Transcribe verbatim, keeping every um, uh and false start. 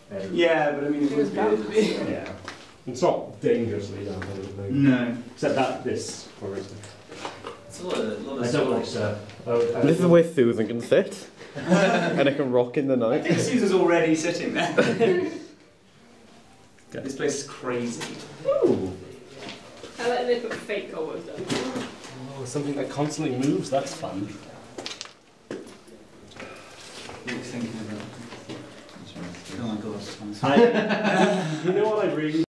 area. Yeah, but I mean, it, It was would bound to be. Yeah. It's not dangerously damp, I don't think. No. Except that this, for instance. It's a lot of, lot of I don't like storage. that. I, I This is where Susan can sit. And it can rock in the I night. think Susan's already sitting there. This place is crazy. Ooh. I like they put fake cobwebs down. Oh, something that constantly moves, that's fun. What are you thinking about? Oh my god. I, you know what I really